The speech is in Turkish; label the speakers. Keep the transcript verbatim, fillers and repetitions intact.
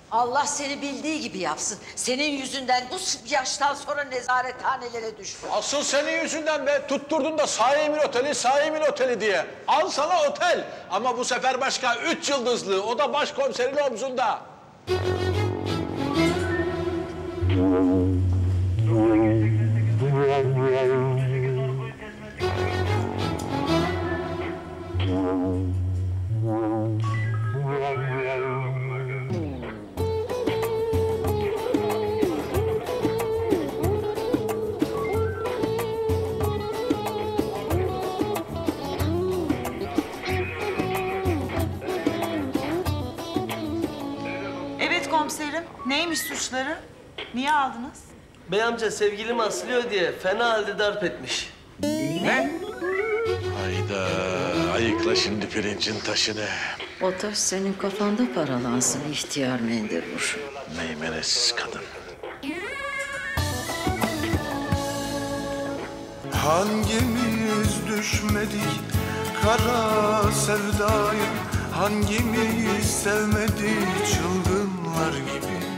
Speaker 1: Allah seni bildiği gibi yapsın. Senin yüzünden bu yaştan sonra nezarethanelere düştü.
Speaker 2: Asıl senin yüzünden be. Tutturdun da Sahimin Oteli, Sahimin Oteli diye. Al sana otel. Ama bu sefer başka üç yıldızlı. O da başkomiserin omzunda.
Speaker 3: Evet komiserim. Neymiş suçları? Niye aldınız?
Speaker 4: Bey amca sevgilimi aslıyor diye fena halde darp etmiş.
Speaker 2: Ne? Hayda, ayıkla şimdi pirincin taşını.
Speaker 1: O taş senin kafanda paralansın ihtiyar Mendeburur.
Speaker 2: Meymenetsiz kadın.
Speaker 5: Hangimiz düşmedik kara sevdaya? Hangimiz sevmedik çılgınlar gibi?